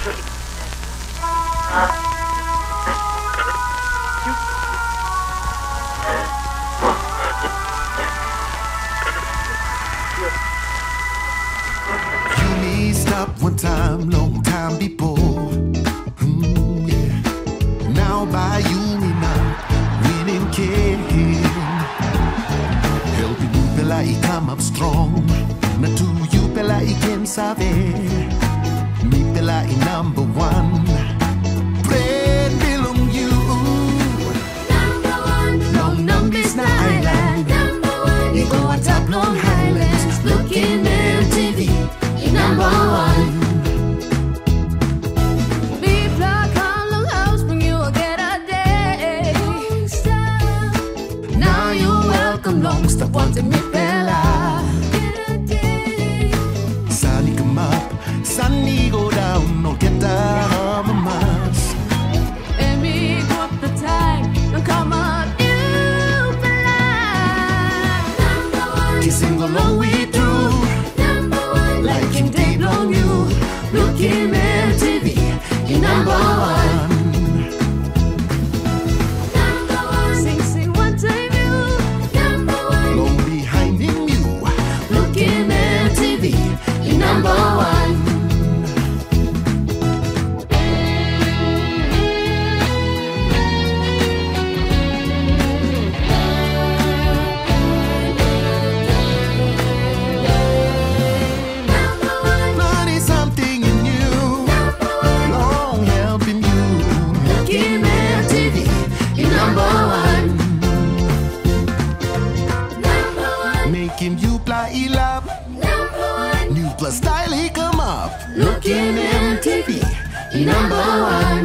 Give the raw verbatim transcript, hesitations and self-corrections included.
Up one time, long time before. Mm, yeah. Now by you and I, winning king. Helping you pela I come up strong. Na to you pela I can sabe. Me pela I number one. Bread belong you. Number one. Long numbers na island. Number one. You go on top long highlands. Looking E M T V. Number one. Be black on long house when you get a day. Now you welcome long stop wanting me bella. Get a day. Sunny come up, sunny go down, no get down my mask. And me go up the time and come up you black. Number one. Kissing the long way through. Like King Dave long you, looking E M T V, you number one. Number one. Sing, sing one time you, number one. Long behind him you, looking E M T V, you number one. Making you play love. Number one. New plus style he come up. Looking E M T V, you number one.